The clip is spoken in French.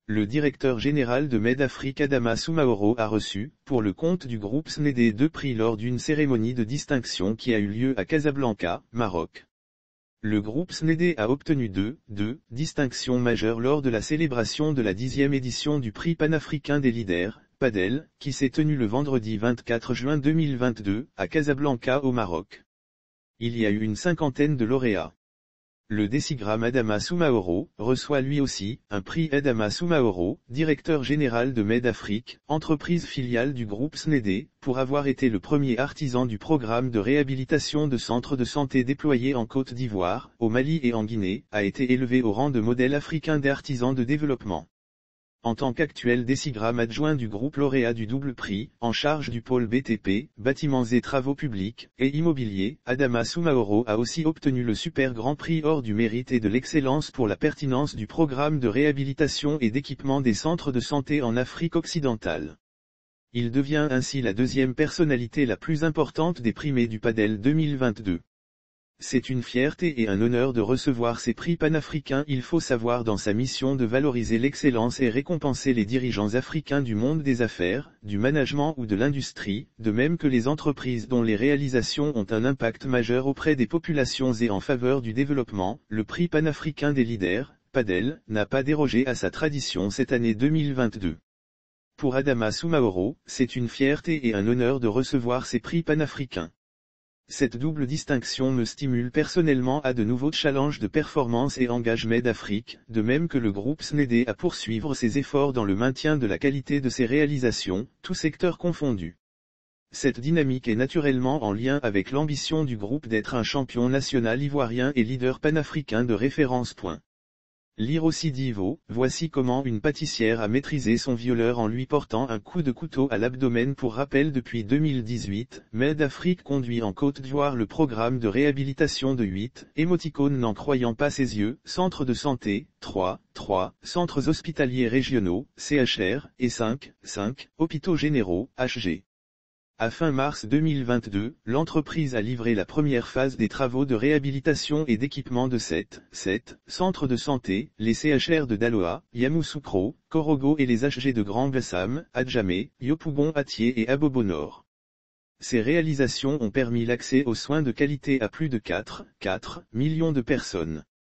Le directeur général de Med-Afrique Adama Soumaoro a reçu, pour le compte du groupe SNED, 2 prix lors d'une cérémonie de distinction qui a eu lieu à Casablanca, Maroc. Le groupe SNED a obtenu deux distinctions majeures lors de la célébration de la 10e édition du prix panafricain des leaders, PADEL, qui s'est tenue le vendredi 24 juin 2022, à Casablanca au Maroc. Il y a eu une 50aine de lauréats. Le décigramme Adama Soumaoro reçoit lui aussi un prix Adama Soumaoro, directeur général de Med-Afrique, entreprise filiale du groupe SNED, pour avoir été le premier artisan du programme de réhabilitation de centres de santé déployés en Côte d'Ivoire, au Mali et en Guinée, a été élevé au rang de modèle africain d'artisan de développement. En tant qu'actuel décigramme adjoint du groupe lauréat du double prix, en charge du pôle BTP, bâtiments et travaux publics, et immobiliers, Adama Soumaoro a aussi obtenu le super grand prix hors du mérite et de l'excellence pour la pertinence du programme de réhabilitation et d'équipement des centres de santé en Afrique occidentale. Il devient ainsi la 2e personnalité la plus importante des primés du PADEL 2022. C'est une fierté et un honneur de recevoir ces prix panafricains. Il faut savoir dans sa mission de valoriser l'excellence et récompenser les dirigeants africains du monde des affaires, du management ou de l'industrie, de même que les entreprises dont les réalisations ont un impact majeur auprès des populations et en faveur du développement. Le prix panafricain des leaders, PADEL, n'a pas dérogé à sa tradition cette année 2022. Pour Adama Soumaoro, c'est une fierté et un honneur de recevoir ces prix panafricains. Cette double distinction me stimule personnellement à de nouveaux challenges de performance et engage Med-Afrique, de même que le groupe SNED à poursuivre ses efforts dans le maintien de la qualité de ses réalisations, tous secteurs confondus. Cette dynamique est naturellement en lien avec l'ambition du groupe d'être un champion national ivoirien et leader panafricain de référence. Lire aussi Divo, voici comment une pâtissière a maîtrisé son violeur en lui portant un coup de couteau à l'abdomen. Pour rappel, depuis 2018, Med-Afrique conduit en Côte d'Ivoire le programme de réhabilitation de 8, émoticône n'en croyant pas ses yeux, centres de santé, 3 centres hospitaliers régionaux, CHR, et 5 hôpitaux généraux, HG. À fin mars 2022, l'entreprise a livré la première phase des travaux de réhabilitation et d'équipement de 7 centres de santé, les CHR de Daloa, Yamoussoukro, Korogo et les HG de Grand Bassam, Adjamé, Yopougon-Atié et Abobo Nord. Ces réalisations ont permis l'accès aux soins de qualité à plus de 4 millions de personnes.